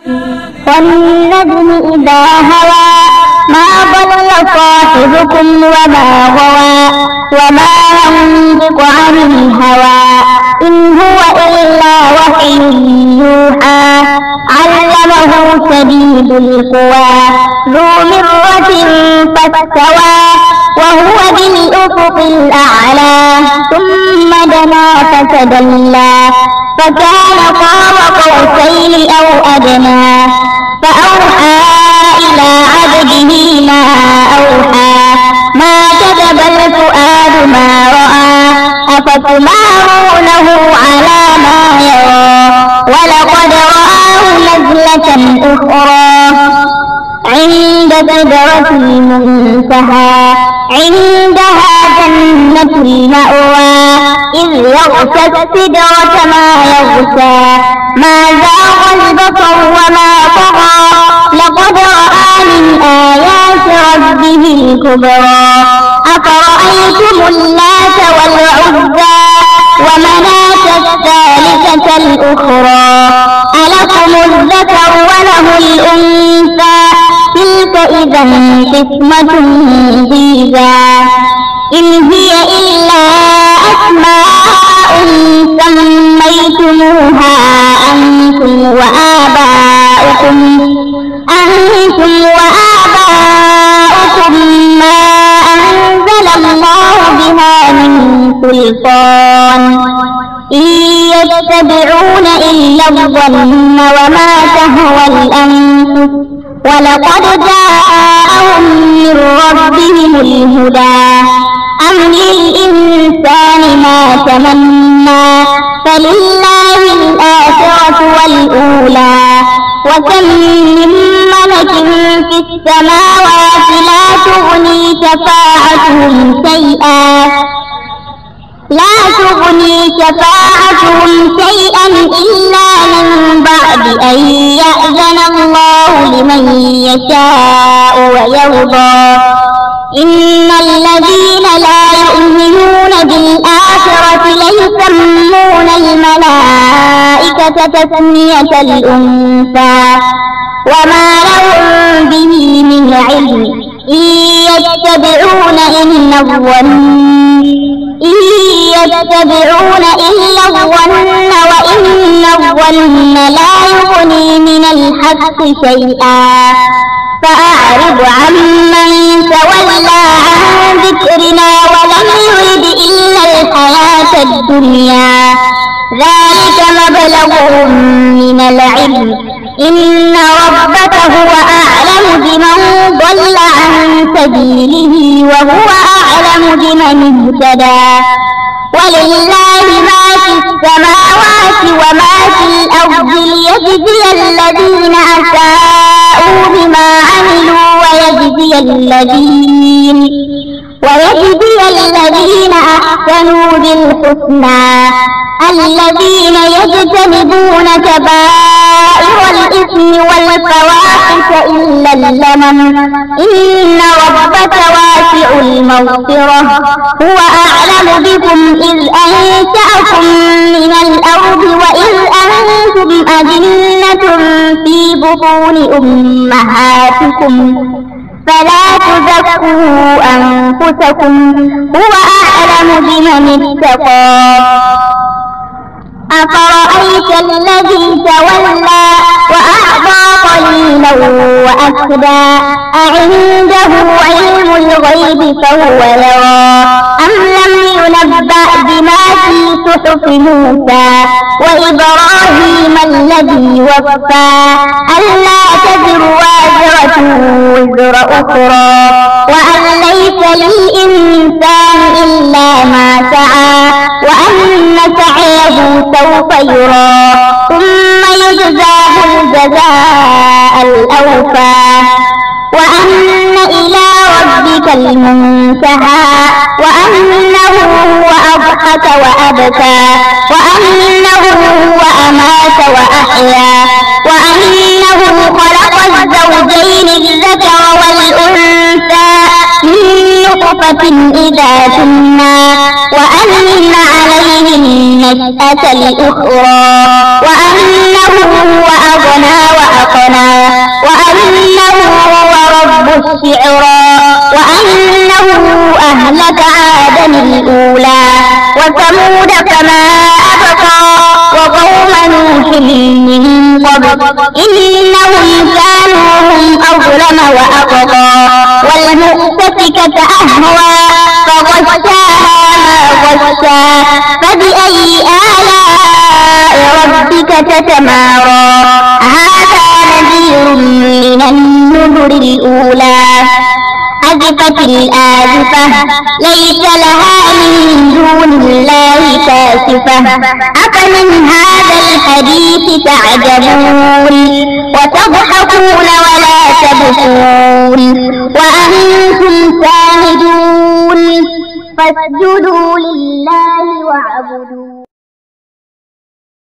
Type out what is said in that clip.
والنجم إذا هوى ما ضل صاحبكم وما غوى وما ينطق عن الهوى إن هو إلا وحي يوحى علمه شديد القوى ذو مرة فاستوى وهو بالأفق الأعلى ثم دنا فتدلى فكان قاب قوسين أو أدنى فأوحى إلى عبده ما أوحى ما كذب الفؤاد ما رأى أفتمارونه على ما يرى ولقد رآه نزلة أخرى عند سدرة المنتهى عندها جنة المأوى إذ يغشى السدرة ما يغشى ما زاغ البصر وما طغى لقد رأى من آيات ربه الكبرى أفرأيتم اللات والعزى ومناة الثالثة الأخرى ألكم الذكر وله الأنثى تلك إذا قسمة ضيزى إن هي إلا أسماء سميتموها أنتم وآباؤكم ما أنزل الله بها من سلطان إن يتبعون إلا الظن وما تهوى الأنفس ولقد جاءهم من ربهم الهدى أم للإنسان ما تمنى فلله الآخرة والأولى وكم من ملك في السماوات لا تغني شفاعتهم شيئا إلا من بعد أن يأذن الله لمن يشاء ويرضى إن الذين لا يؤمنون بالآخرة ليسمون الملائكة تسمية الأنثى وما لهم به من علم إن يتبعون إلا الظن وإن الظن لا يغني من الحق شيئا فأعرض عمن تولى عن ذكرنا ولم يرد إلا الحياة الدنيا ذلك مبلغهم من العلم إن ربك هو أعلم بمن ضل عن سبيله وهو أعلم بمن اهتدى ولله ما في السماوات وما في الأرض ليجزي الذين أساءوا بما عملوا ويجزي الذين أحسنوا بالحسنى الذين يجتنبون كبائر الإثم والفواحش إلا اللمم إن ربك واسع المغفرة هو أعلم بكم إذ أنشأكم من الأرض وإذ أنتم أجنة في بطون أمهاتكم فلا تزكوا أنفسكم هو أعلم بمن اتقى أفرأيت الذي تولى وأعطى قليلا وأكدى أعنده علم الغيب فهو يرى أم لم ينبأ بما في صحف موسى وإبراهيم الذي وفى ألا تزر وازرة وزر أخرى وأن ليس للإنسان إلا ما سعى وأن سعيه سوف يرى ثم يجزاه الجزاء الأوفى وأن إلى ربك المنتهى وأنه هو أضحك وأبكى وأنه هو أمات وأحيا وأنه خلق الزوجين الذكر والأنثى من نطفة إذا تمنى وأن عليه النشأة الأخرى وأنه هو أغنى وأقنى قبل إنهم كانوا هم أظلم وأطغى والمؤتفكة أهوى فغشاها ما غشى فبأي آلاء ربك تتمارى هذا نذير من النذر الأولى أزفت الآزفة ليس لها من دون الله كاشفة أفمن هذا الحديث تعجبون وتضحكون ولا تبكون وأنتم سامدون فاسجدوا لله واعبدوا.